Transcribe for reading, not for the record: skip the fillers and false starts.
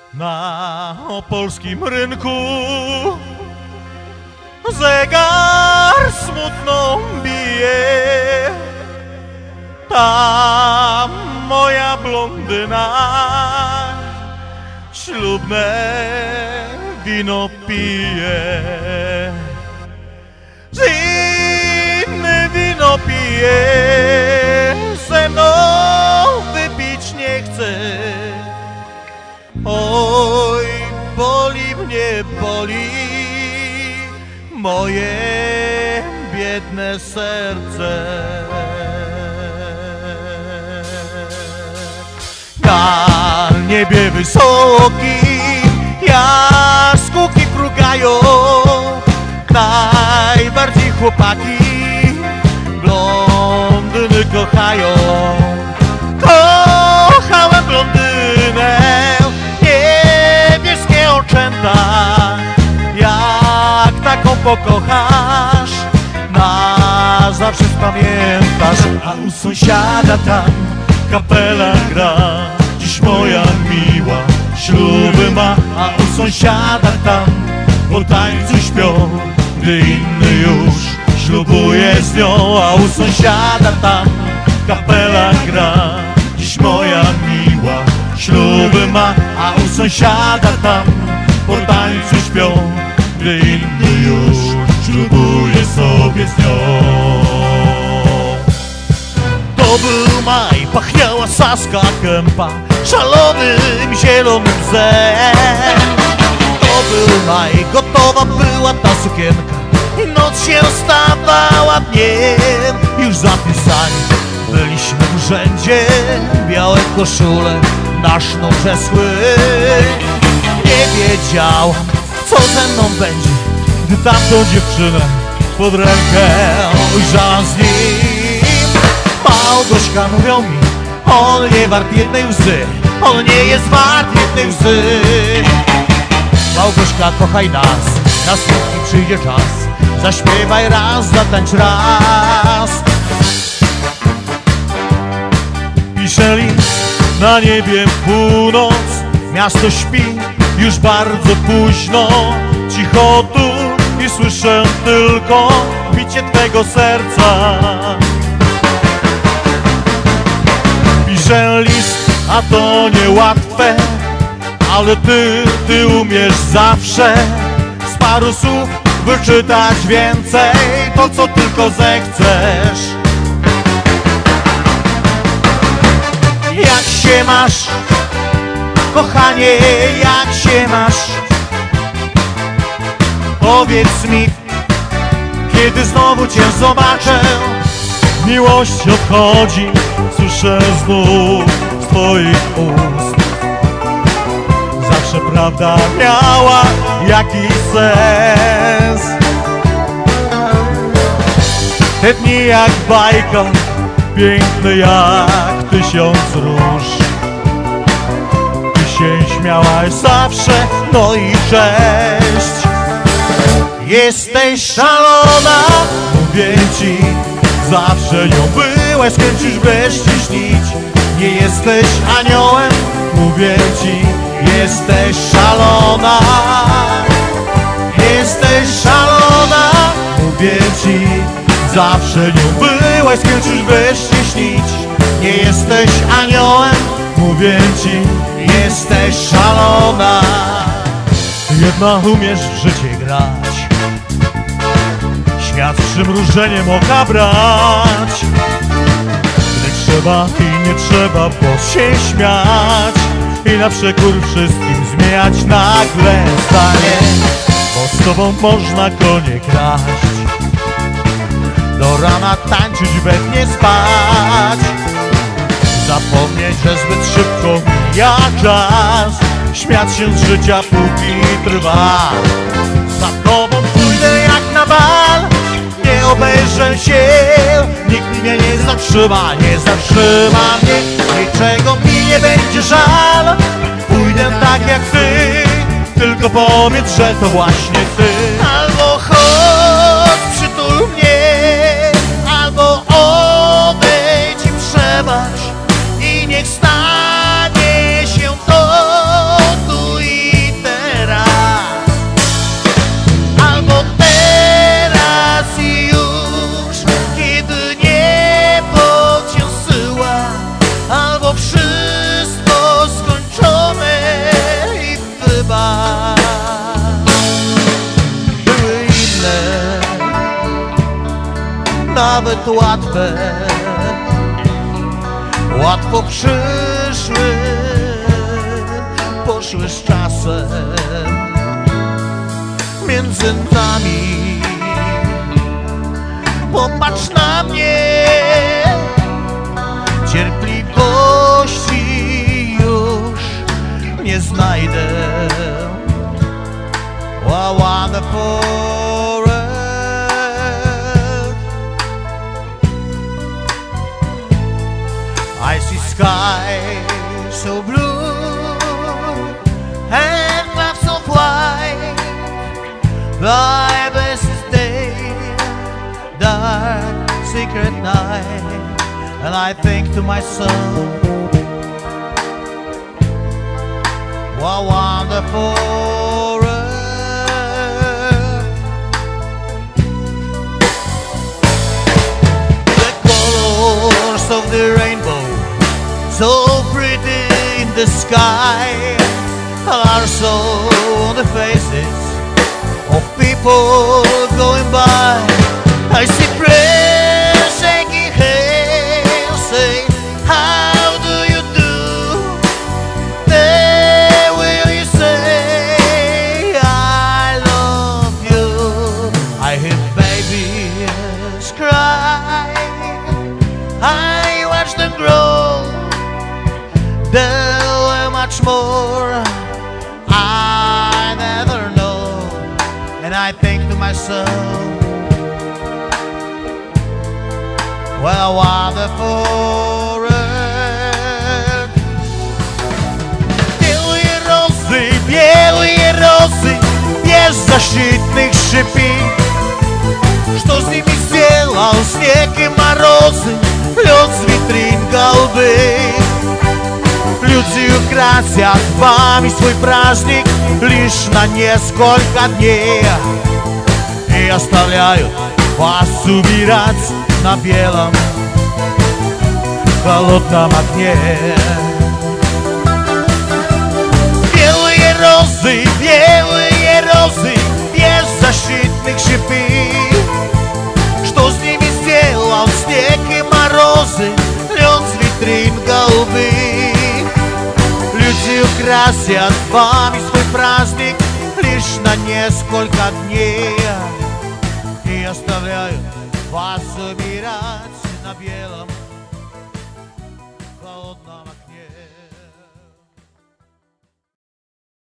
Na opolskim rynku zegar smutno bije. Tam moja blondyna ślubne wino pije. Zimne wino pije, ze mną wypić nie chce. Oj, boli mnie, boli moje biedne serce. Na niebie wysokim jaskółki frugają, najbardziej chłopaki blondyny kochają. Kochałem blondynę, niebieskie oczęta. Jak taką pokochasz, na zawsze pamiętasz. A u sąsiada tam kapela gra, dziś moja miła śluby ma. A u sąsiada tam po tańcu śpią, gdy inny już ślubuje z nią. A u sąsiada tam kapela gra, dziś moja miła śluby ma. A u sąsiada tam po tańcu śpią, gdy inny już ślubuje sobie z nią. To był maj, pachniała Saska Kępa szalonym zielonym bzem. To był maj, gotowa była ta sukienka i noc się rozstawała dniem. Już zapisani byliśmy w urzędzie, białe koszule na sznur przesły. Nie wiedziałam, co ze mną będzie, gdy tamtą dziewczynę pod rękę ujrzałam z nim. Małgośka, mówią mi, on nie wart jednej łzy, on nie jest wart jednej łzy. Małgośka, kochaj nas, na smutki przyjdzie czas, zaśpiewaj raz, zatańcz raz. Pisze list, na niebie północ, miasto śpi, już bardzo późno. Cicho tu i słyszę tylko bicie twego serca. Piszę list, a to niełatwe, ale ty umiesz zawsze z paru słów wyczytać więcej, to co tylko zechcesz. Jak się masz, kochanie, jak się masz? Powiedz mi, kiedy znowu cię zobaczę. Miłość odchodzi, słyszę znów z twoich ust. Zawsze prawda miała jakiś sens. Te dni jak bajka, piękny jak 1000 róż. Ty się śmiałaś zawsze, no i cześć. Jesteś szalona, mówię ci, zawsze nią byłaś, skończysz bez ci śnić. Nie jesteś aniołem, mówię ci, jesteś szalona. Jesteś szalona, mówię ci, zawsze nią byłaś, skończysz bez ci śnić. Nie jesteś aniołem, mówię ci, jesteś szalona. Jedna umiesz w życie grać, świat z przymrużeniem oka brać. Gdy trzeba i nie trzeba wprost się śmiać i na przekór wszystkim zmieniać nagle zdanie. Bo z tobą można konie kraść, do rana tańczyć, we dnie spać. Zapomnieć, że zbyt szybko mija czas, śmiać się z życia póki trwa. Za tobą pójdę jak na bal, nie obejrzę się, nikt mnie nie zatrzyma, nie zatrzyma mnie. Niczego mi nie będzie żal, pójdę tak jak ty, tylko powiedz, że to właśnie ty. Albo chodź, przytul mnie, albo odejdź i przebacz, i niech stanie się to tu nawet łatwe, łatwo przyszły, poszły z czasem. Między nami popatrz na mnie, cierpliwości już nie znajdę. I wander for it. I see sky so blue and clouds so white. Thy best is day, dark secret night, and I think to myself, what wonderful earth. The colors of the rainbow, so pretty in the sky, are so on the faces of people going by. I see prayers shaking hands, say, how do you do? They will you say, I love you. I hear babies cry, I watch them grow. There were much more I never know, and I think to myself, what a wonderful earth. Белые розы, без защитных шипей. Что с ними сделал снег и морозы, лед с витрин голубых? Люди украсят вами свой праздник лишь на несколько дней и оставляют вас умирать на белом холодном огне. Белые розы, без защитных шипей. Что с ними сделал снег и морозы, лед с витрин голубых? Люди украсят вами свой праздник лишь на несколько дней и оставляют вас умирать на белом